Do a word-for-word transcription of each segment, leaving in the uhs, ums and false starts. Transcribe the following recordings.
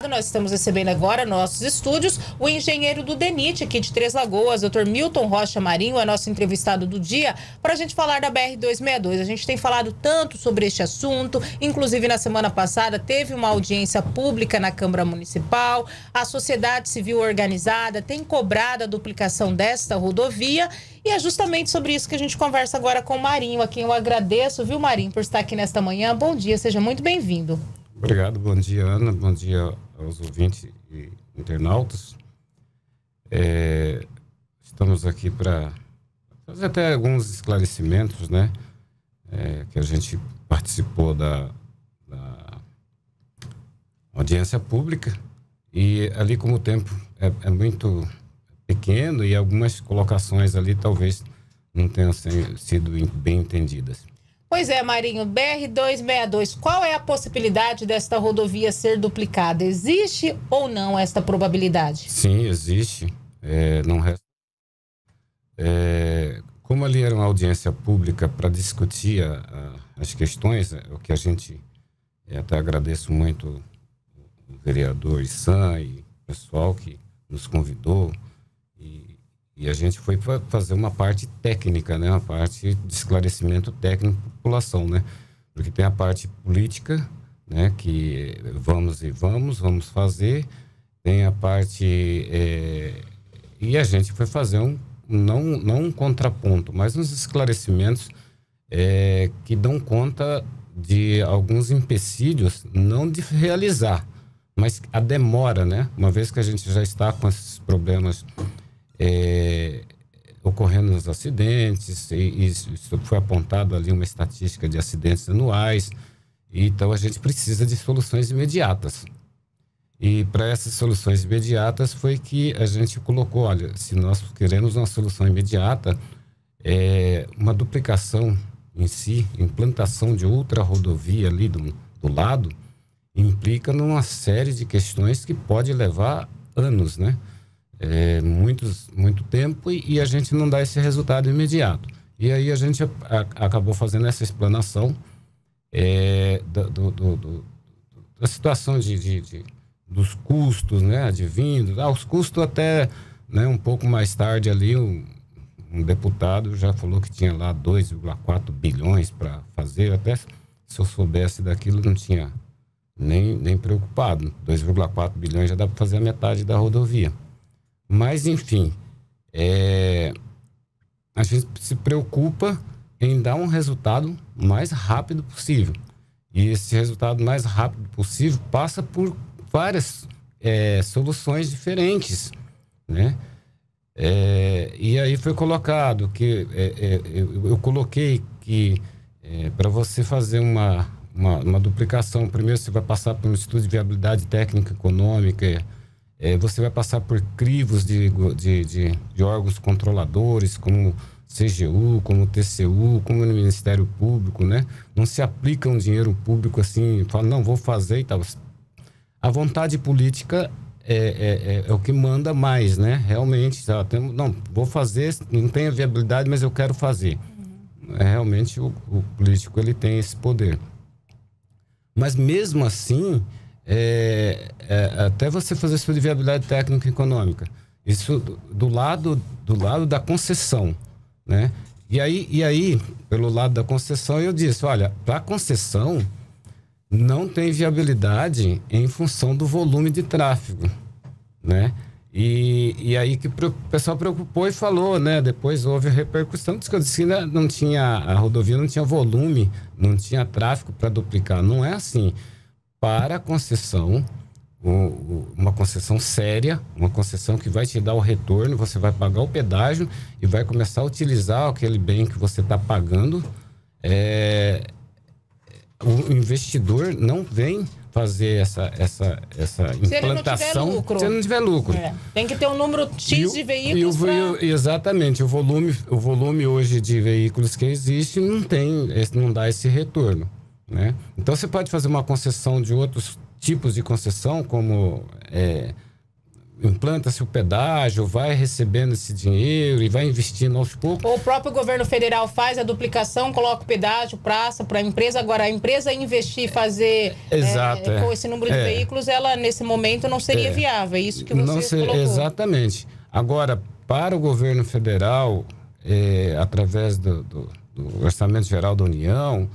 mercado. Nós estamos recebendo agora nossos estúdios o engenheiro do DENIT aqui de Três Lagoas, doutor Milton Rocha Marinho, é nosso entrevistado do dia, para a gente falar da B R duzentos e sessenta e dois. A gente tem falado tanto sobre este assunto, inclusive na semana passada teve uma audiência pública na Câmara Municipal, a sociedade civil organizada tem cobrado a duplicação desta rodovia e é justamente sobre isso que a gente conversa agora com o Marinho, a quem eu agradeço, viu, Marinho, por estar aqui nesta manhã. Bom dia, seja muito bem-vindo. Obrigado, bom dia, Ana, bom dia aos ouvintes e internautas. É, estamos aqui para fazer até alguns esclarecimentos, né? É, que a gente participou da, da audiência pública e ali, como o tempo é, é muito pequeno e algumas colocações ali talvez não tenham sido bem entendidas. Pois é, Marinho, B R duzentos e sessenta e dois, qual é a possibilidade desta rodovia ser duplicada? Existe ou não esta probabilidade? Sim, existe. É, não resta. É, como ali era uma audiência pública para discutir a, a, as questões, o que a gente, até agradeço muito o vereador Issan e o pessoal que nos convidou, e, e a gente foi para fazer uma parte técnica, né? Uma parte de esclarecimento técnico da população, né? Porque tem a parte política, né? Que vamos e vamos, vamos fazer. Tem a parte... É, e a gente foi fazer um, não, não um contraponto, mas uns esclarecimentos é, que dão conta de alguns empecilhos, não de realizar, mas a demora, né? Uma vez que a gente já está com esses problemas... É, ocorrendo nos acidentes, e, e isso foi apontado ali uma estatística de acidentes anuais, e então a gente precisa de soluções imediatas. E para essas soluções imediatas foi que a gente colocou, olha, se nós queremos uma solução imediata, é, uma duplicação em si, implantação de outra rodovia ali do, do lado, implica numa série de questões que pode levar anos, né? É, muitos, muito tempo e, e a gente não dá esse resultado imediato. E aí a gente a, a, acabou fazendo essa explanação é, do, do, do, do, da situação de, de, de, dos custos, né, advindos. Ah, os custos até, né, um pouco mais tarde ali, um, um deputado já falou que tinha lá dois vírgula quatro bilhões para fazer. Até se eu soubesse daquilo não tinha nem, nem preocupado. dois vírgula quatro bilhões já dá para fazer a metade da rodovia. Mas, enfim, é, a gente se preocupa em dar um resultado mais rápido possível. E esse resultado mais rápido possível passa por várias é, soluções diferentes, né? É, e aí foi colocado que... É, é, eu, eu coloquei que é, para você fazer uma, uma, uma duplicação, primeiro você vai passar por um estudo de viabilidade técnica econômica. É, você vai passar por crivos de, de, de, de órgãos controladores, como C G U, como T C U, como no Ministério Público, né? Não se aplica um dinheiro público assim, fala, não, vou fazer e tal. A vontade política é, é, é, é o que manda mais, né? Realmente, já temos, não, vou fazer, não tenho viabilidade, mas eu quero fazer. Uhum. É, realmente, o, o político, ele tem esse poder. Mas mesmo assim... É, é, até você fazer estudo de viabilidade técnica e econômica, isso do, do lado do lado da concessão, né? E aí, e aí pelo lado da concessão eu disse, olha, para a concessão não tem viabilidade em função do volume de tráfego, né? E, e aí que o pessoal preocupou e falou, né? Depois houve a repercussão, disse que eu disse que não tinha, a rodovia não tinha volume, não tinha tráfego para duplicar. Não é assim. Para a concessão, uma concessão séria, uma concessão que vai te dar o retorno, você vai pagar o pedágio e vai começar a utilizar aquele bem que você está pagando. É, o investidor não vem fazer essa, essa, essa implantação se ele não tiver lucro. Se ele não tiver lucro. É, tem que ter um número X de veículos. Pra... Exatamente, o volume, o volume hoje de veículos que existe não tem, não dá esse retorno. Né? Então você pode fazer uma concessão de outros tipos de concessão, como é, implanta-se o pedágio, vai recebendo esse dinheiro e vai investindo aos poucos. Ou o próprio governo federal faz a duplicação, coloca o pedágio, praça para a empresa. Agora, a empresa investir, fazer Exato, é, é. com esse número de é. veículos, ela nesse momento não seria é. viável. É isso que você não ser, colocou. Exatamente. Agora, para o governo federal, é, através do, do, do Orçamento Geral da União,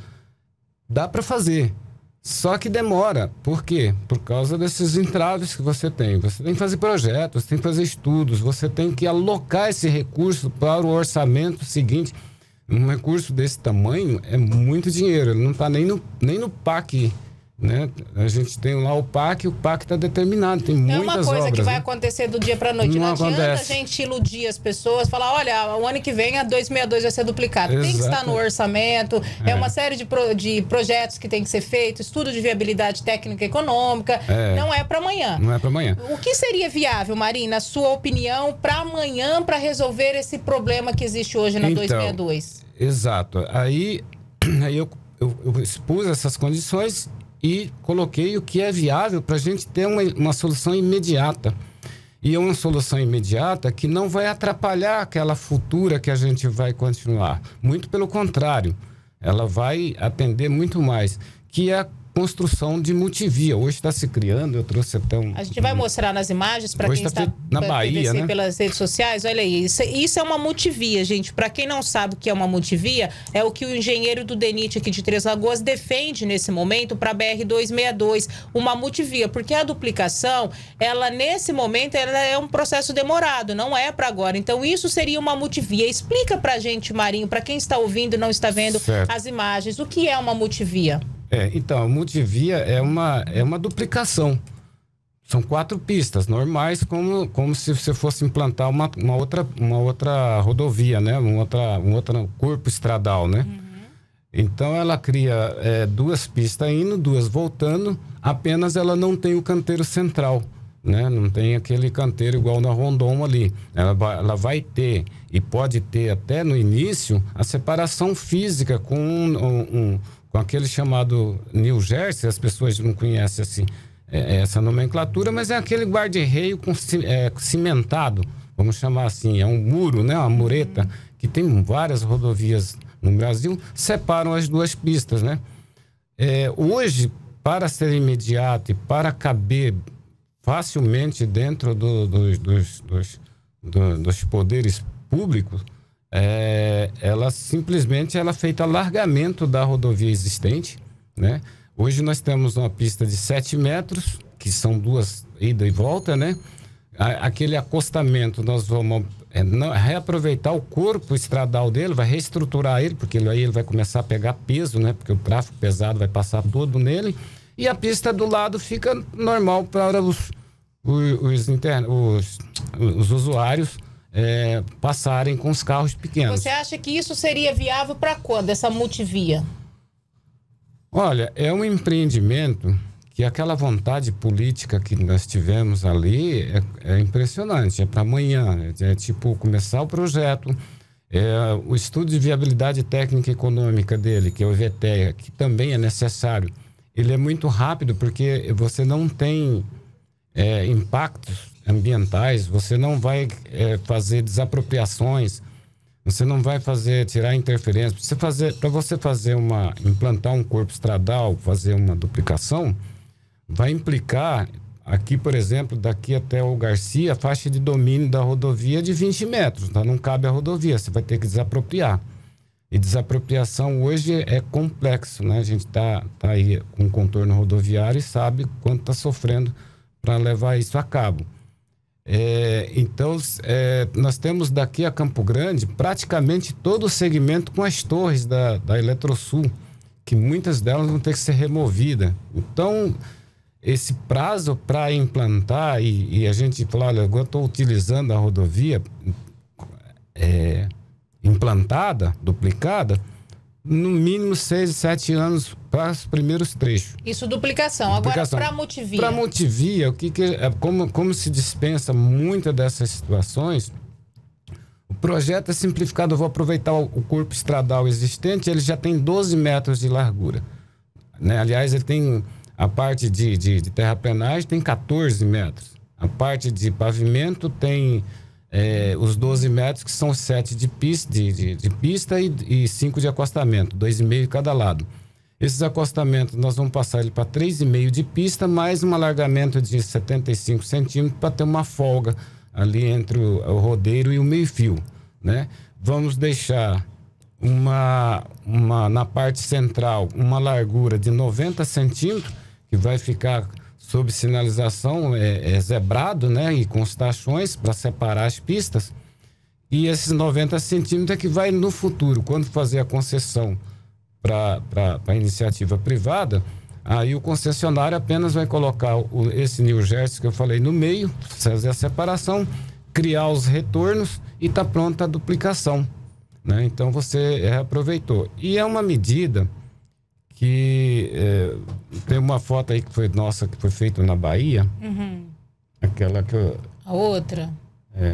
dá para fazer. Só que demora. Por quê? Por causa desses entraves que você tem. Você tem que fazer projetos, tem que fazer estudos, você tem que alocar esse recurso para o orçamento seguinte. Um recurso desse tamanho é muito dinheiro. Ele não está nem no, nem no P A C, né? A gente tem lá o P A C, o P A C está determinado, tem muitas obras. É uma coisa obras, que vai né? acontecer do dia para a noite. Não, não adianta acontece. a gente iludir as pessoas, falar, olha, o ano que vem a duzentos e sessenta e dois vai ser duplicado. Exato. Tem que estar no orçamento, é, é uma série de, pro, de projetos que tem que ser feito, estudo de viabilidade técnica e econômica, é. não é para amanhã. Não é para amanhã. O que seria viável, Marinho, na sua opinião, para amanhã, para resolver esse problema que existe hoje na então, duzentos e sessenta e dois? Exato. Aí, aí eu, eu, eu expus essas condições e coloquei o que é viável para a gente ter uma, uma solução imediata. E é uma solução imediata que não vai atrapalhar aquela futura que a gente vai continuar. Muito pelo contrário, ela vai atender muito mais, que é a construção de multivia. Hoje está se criando, eu trouxe até um... A gente vai mostrar nas imagens para quem tá está na Bahia, né? pelas redes sociais. Olha aí, isso, isso é uma multivia, gente. Para quem não sabe o que é uma multivia, é o que o engenheiro do DENIT aqui de Três Lagoas defende nesse momento para a B R duzentos e sessenta e dois, uma multivia, porque a duplicação, ela nesse momento, ela é um processo demorado, não é para agora. Então isso seria uma multivia. Explica para a gente, Marinho, para quem está ouvindo e não está vendo certo. As imagens, o que é uma multivia? É, então, a multivia é uma, é uma duplicação. São quatro pistas normais, como, como se você fosse implantar uma, uma, outra, uma outra rodovia, né? Um, outra, um outro corpo estradal, né? Uhum. Então, ela cria é, duas pistas indo, duas voltando, apenas ela não tem o canteiro central, né? Não tem aquele canteiro igual na Rondon ali. Ela vai, ela vai ter, e pode ter até no início, a separação física com um... um, um com aquele chamado New Jersey, as pessoas não conhecem assim, é, essa nomenclatura, mas é aquele guarda-reio com, é, cimentado, vamos chamar assim, é um muro, né, uma mureta, que tem várias rodovias no Brasil, separam as duas pistas, né? É, hoje, para ser imediato e para caber facilmente dentro do, do, dos, dos, do, dos poderes públicos, É, ela simplesmente ela é feita alargamento da rodovia existente, né? Hoje nós temos uma pista de sete metros, que são duas ida e volta, né? A, aquele acostamento nós vamos é, não, reaproveitar o corpo estradal dele, vai reestruturar ele, porque aí ele vai começar a pegar peso, né? Porque o tráfego pesado vai passar todo nele, e a pista do lado fica normal para os, os, os, internos, os, os usuários É, passarem com os carros pequenos. Você acha que isso seria viável para quando, essa multivia? Olha, é um empreendimento que aquela vontade política que nós tivemos ali é, é impressionante, é para amanhã, é, é tipo começar o projeto, é, o estudo de viabilidade técnica e econômica dele, que é o V T E A, que também é necessário, ele é muito rápido porque você não tem é, impactos ambientais, você não vai é, fazer desapropriações, você não vai fazer tirar interferências. Você fazer, para você fazer uma implantar um corpo estradal, fazer uma duplicação, vai implicar aqui, por exemplo, daqui até o Garcia, a faixa de domínio da rodovia de vinte metros, tá? Não cabe a rodovia, você vai ter que desapropriar. E desapropriação hoje é complexo, né? A gente tá, tá aí com contorno rodoviário e sabe quanto está sofrendo para levar isso a cabo. É, então, é, nós temos daqui a Campo Grande praticamente todo o segmento com as torres da, da Eletrosul, que muitas delas vão ter que ser removidas. Então, esse prazo para implantar e, e a gente falar, olha, eu estou utilizando a rodovia é, implantada, duplicada, no mínimo seis, sete anos para os primeiros trechos. Isso duplicação. duplicação. Agora, para multivia. Para multivia, o que, que é, como, como se dispensa muitas dessas situações, o projeto é simplificado. Eu vou aproveitar o, o corpo estradal existente, ele já tem doze metros de largura, né? Aliás, ele tem a parte de, de, de terraplenagem, tem quatorze metros. A parte de pavimento tem é, os doze metros, que são sete de pista, de, de, de pista e cinco de acostamento, dois e meio cada lado. Esses acostamentos nós vamos passar ele para três e meio de pista, mais um alargamento de setenta e cinco centímetros para ter uma folga ali entre o, o rodeiro e o meio-fio, né? Vamos deixar uma, uma, na parte central uma largura de noventa centímetros, que vai ficar sob sinalização é, é zebrado, né? E com os tachões para separar as pistas. E esses noventa centímetros é que vai no futuro, quando fazer a concessão para a iniciativa privada, aí o concessionário apenas vai colocar o, esse New Jersey que eu falei no meio, fazer a separação, criar os retornos e está pronta a duplicação, né? Então você reaproveitou. E é uma medida que é, tem uma foto aí que foi nossa, que foi feita na Bahia, uhum. Aquela que eu... A outra? É.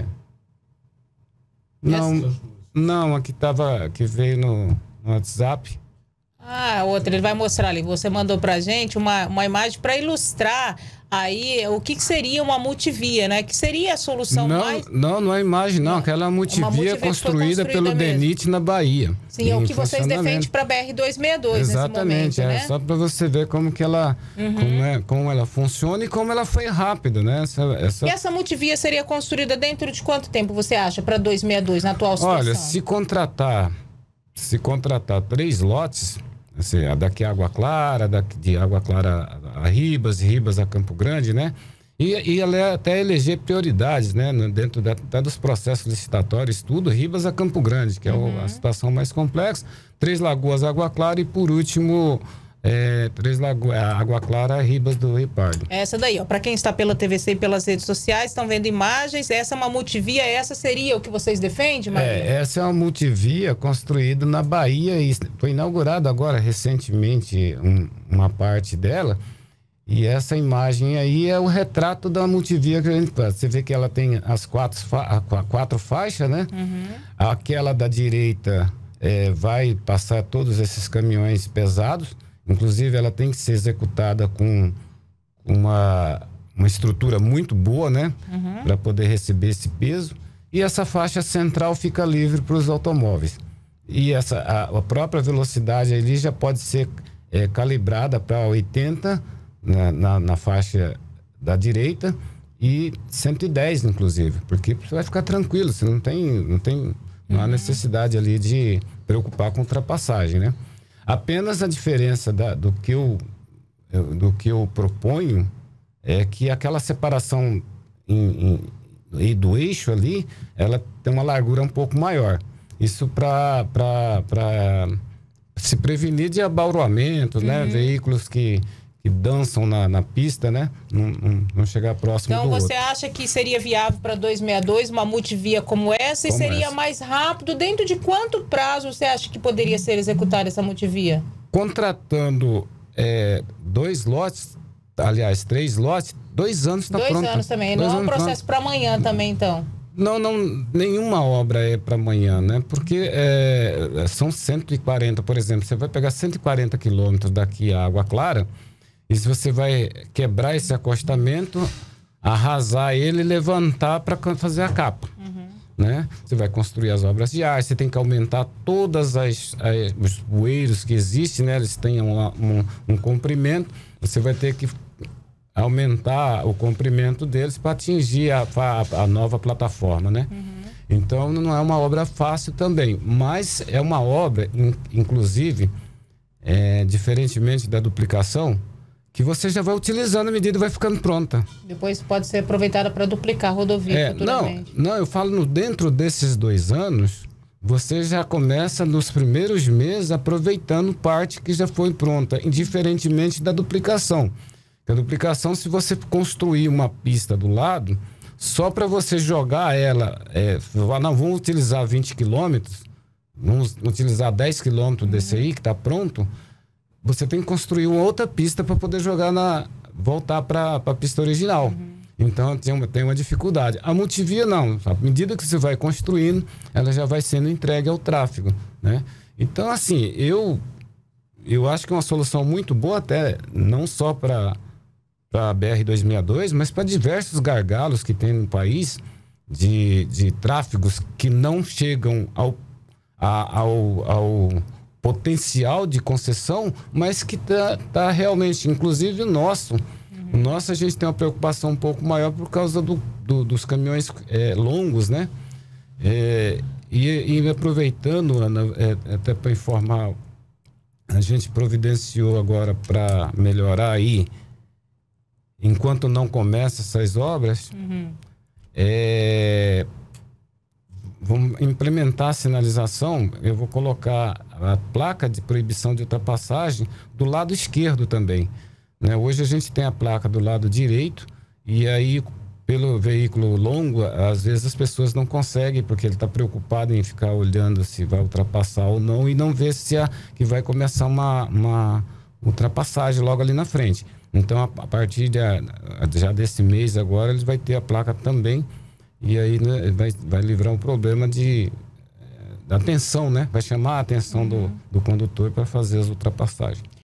Não, Essa? não, a que, tava, que veio no, no WhatsApp. Ah, outra, ele vai mostrar ali. Você mandou pra gente uma, uma imagem para ilustrar aí o que, que seria uma multivia, né? Que seria a solução não, mais... Não, não é imagem, não. não. Aquela multivia, é multivia construída, construída pelo DENIT na Bahia. Sim, é o que vocês defendem para a B R duzentos e sessenta e dois. Exatamente, nesse momento, é. Né? Só para você ver como que ela, uhum. como, é, como ela funciona e como ela foi rápida, né? Essa, essa... E essa multivia seria construída dentro de quanto tempo, você acha, para duzentos e sessenta e dois, na atual situação? Olha, se contratar, se contratar três lotes... Assim, a daqui a Água Clara, daqui de Água Clara a Ribas, Ribas a Campo Grande, né? E, e ela até eleger prioridades, né? Dentro da, até dos processos licitatórios, tudo, Ribas a Campo Grande, que é uhum. a situação mais complexa. Três Lagoas, Água Clara e, por último, é, Três Lagoas, Água Clara, Ribas do Rio Pardo. Essa daí, ó. Para quem está pela T V C e pelas redes sociais, estão vendo imagens. Essa é uma multivia, essa seria o que vocês defendem, Maria? É, essa é uma multivia construída na Bahia e foi inaugurada agora recentemente um, uma parte dela. E essa imagem aí é o retrato da multivia que a gente faz. Você vê que ela tem as quatro, fa quatro faixas, né? Uhum. Aquela da direita é, vai passar todos esses caminhões pesados. Inclusive, ela tem que ser executada com uma, uma estrutura muito boa, né? Uhum. Para poder receber esse peso. E essa faixa central fica livre para os automóveis. E essa, a, a própria velocidade ali já pode ser é, calibrada para oitenta na, na, na faixa da direita e cento e dez, inclusive. Porque você vai ficar tranquilo, você não tem, não tem não há uhum. necessidade ali de preocupar com ultrapassagem, né? Apenas a diferença da, do, que eu, do que eu proponho é que aquela separação em, em, do eixo ali, ela tem uma largura um pouco maior. Isso para se prevenir de abalroamento, uhum. né? Veículos que, que dançam na, na pista, né? Não, não, não chegar próximo então, do você outro. acha que seria viável para duzentos e sessenta e dois uma multivia como essa? Como e seria essa? mais rápido? Dentro de quanto prazo você acha que poderia ser executada essa multivia? Contratando é, dois lotes, aliás, três lotes, dois anos está pronto. Dois anos também. Dois não é um processo para amanhã também, então? Não, não, nenhuma obra é para amanhã, né? Porque é, são cento e quarenta, por exemplo, você vai pegar cento e quarenta quilômetros daqui a Água Clara, e se você vai quebrar esse acostamento, arrasar ele e levantar para fazer a capa, uhum. né? Você vai construir as obras de ar, você tem que aumentar todas as, as os bueiros que existem, né? Eles têm um, um, um comprimento, você vai ter que aumentar o comprimento deles para atingir a, a, a nova plataforma, né? Uhum. Então não é uma obra fácil também, mas é uma obra, in, inclusive, é, diferentemente da duplicação, que você já vai utilizando à medida que vai ficando pronta. Depois pode ser aproveitada para duplicar a rodovia é, futuramente. Não, não, eu falo no, dentro desses dois anos, você já começa nos primeiros meses aproveitando parte que já foi pronta, indiferentemente da duplicação. A duplicação, se você construir uma pista do lado, só para você jogar ela, é, não, vamos utilizar vinte quilômetros, vamos utilizar dez quilômetros uhum. desse aí que está pronto, você tem que construir uma outra pista para poder jogar na, voltar para a pista original. Uhum. Então tem uma, tem uma dificuldade. A multivia não, à medida que você vai construindo, ela já vai sendo entregue ao tráfego, né? Então assim, eu, eu acho que é uma solução muito boa até, não só para para a B R duzentos e sessenta e dois, mas para diversos gargalos que tem no país de, de tráfegos que não chegam ao, a, ao, ao potencial de concessão, mas que tá, tá realmente, inclusive o nosso. Uhum. O nosso a gente tem uma preocupação um pouco maior por causa do, do, dos caminhões é, longos, né? É, e, e aproveitando, Ana, é, até para informar, a gente providenciou agora para melhorar aí, enquanto não começa essas obras, uhum. é, vamos implementar a sinalização. Eu vou colocar a placa de proibição de ultrapassagem do lado esquerdo também, né? Hoje a gente tem a placa do lado direito e aí, pelo veículo longo, às vezes as pessoas não conseguem, porque ele está preocupado em ficar olhando se vai ultrapassar ou não e não vê se a, que vai começar uma, uma ultrapassagem logo ali na frente. Então, a, a partir de, a, já desse mês agora, ele vai ter a placa também e aí, né, vai, vai livrar um problema de, da atenção, né? Vai chamar a atenção uhum. do, do condutor para fazer as ultrapassagens.